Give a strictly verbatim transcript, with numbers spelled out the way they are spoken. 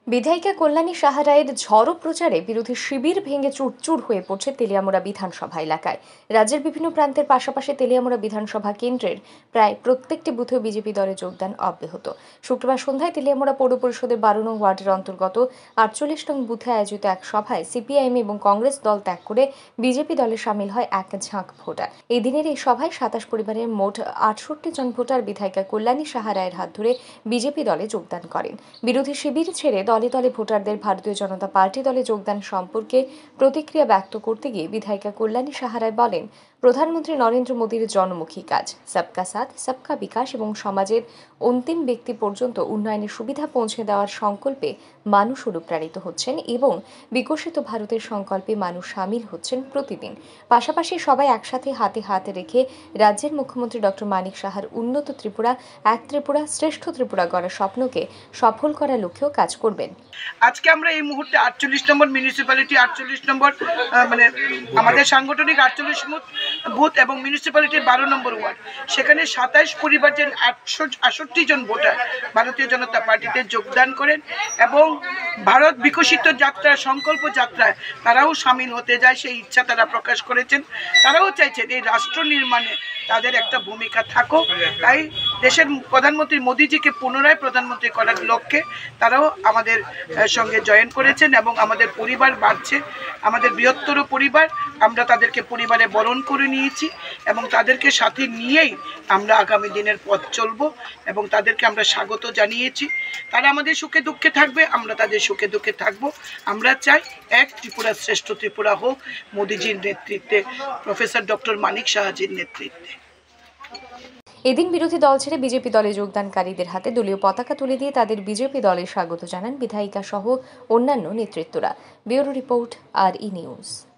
বিধায়িকা কল্যাণী সাহা রায়ের ঝড়ো প্রচারে বিরোধী শিবির ভেঙে চুরচুর হয়ে পড়ছে তেলিয়ামুড়া বিধানসভা এলাকায়। রাজ্যের বিভিন্ন প্রান্তের পাশাপাশি তেলিয়ামুড়া বিধানসভা কেন্দ্রের প্রায় প্রত্যেকটি বুথে বিজেপি দলে যোগদান অব্যাহত। শুক্রবার সন্ধ্যায় তেলিয়ামুড়া পৌর পরিষদের বারো নং ওয়ার্ডের অন্তর্গত আটচল্লিশ নং বুথে আয়োজিত এক সভায় সিপিআইএম এবং কংগ্রেস দল ত্যাগ করে বিজেপি দলে সামিল হয় এক ঝাঁক ভোটার। এই দিনের এই সভায় সাতাশ পরিবারের মোট আটষট্টি জন ভোটার বিধায়িকা কল্যাণী সাহা রায়ের হাত ধরে বিজেপি দলে যোগদান করেন। বিরোধী শিবির ছেড়ে দলে দলে ভোটারদের ভারতীয় জনতা পার্টি দলে যোগদান সম্পর্কে প্রতিক্রিয়া ব্যক্ত করতে গিয়ে বিধায়িকা কল্যাণী সাহা রায় বলেন, প্রধানমন্ত্রী নরেন্দ্র মোদীর জনমুখী কাজ সবকা সাথ সবকা বিকাশ এবং সমাজের অন্তিম ব্যক্তি পর্যন্ত উন্নয়নের সুবিধা পৌঁছে দেওয়ার সংকল্পে মানুষ অনুপ্রাণিত হচ্ছেন এবং বিকশিত ভারতের সংকল্পে মানুষ সামিল হচ্ছেন প্রতিদিন। পাশাপাশি সবাই একসাথে হাতে হাত রেখে রাজ্যের মুখ্যমন্ত্রী ডক্টর মানিক সাহার উন্নত ত্রিপুরা, এক ত্রিপুরা, শ্রেষ্ঠ ত্রিপুরা গড়ার স্বপ্নকে সফল করার লক্ষ্যেও কাজ করবেন। আজকে আমরা এই মুহূর্তে আটচল্লিশ নম্বর মিউনিসিপ্যালিটি আটচল্লিশ নম্বর মানে আমাদের সাংগঠনিক আটচল্লিশ বুথ এবং মিউনিসিপ্যালিটির বারো নম্বর ওয়ার্ড, সেখানে সাতাইশ পরিবার যে আটশো আটষট্টি জন ভোটার ভারতীয় জনতা পার্টিতে যোগদান করেন এবং ভারত বিকশিত যাত্রা সংকল্প যাত্রায় তারাও সামিল হতে যায়, সেই ইচ্ছা তারা প্রকাশ করেছেন। তারাও চাইছেন এই রাষ্ট্র নির্মাণে তাদের একটা ভূমিকা থাকুক। তাই দেশের প্রধানমন্ত্রী মোদীজিকে পুনরায় প্রধানমন্ত্রী করার লক্ষ্যে তারাও আমাদের সঙ্গে জয়েন করেছেন এবং আমাদের পরিবার বাড়ছে, আমাদের বৃহত্তর পরিবার। আমরা তাদেরকে পরিবারে বরণ করে নিয়েছি এবং তাদেরকে সাথে নিয়েই আমরা আগামী দিনের পথ চলব এবং তাদেরকে আমরা স্বাগত জানিয়েছি। তারা আমাদের সুখে দুঃখে থাকবে, আমরা তাদের সুখে দুঃখে থাকব। আমরা চাই এক ত্রিপুরা, শ্রেষ্ঠ ত্রিপুরা হোক মোদীজির নেতৃত্বে, প্রফেসর ডক্টর মানিক সাহাজির নেতৃত্বে। এদিন বিরোধী দল ছেড়ে বিজেপি দলে যোগদানকারীদের হাতে দলীয় পতাকা তুলে দিয়ে তাদের বিজেপি দলে স্বাগত জানান বিধায়িকা সহ অন্যান্য নেতৃত্বরা। ব্যুরো রিপোর্ট, আর ই নিউজ।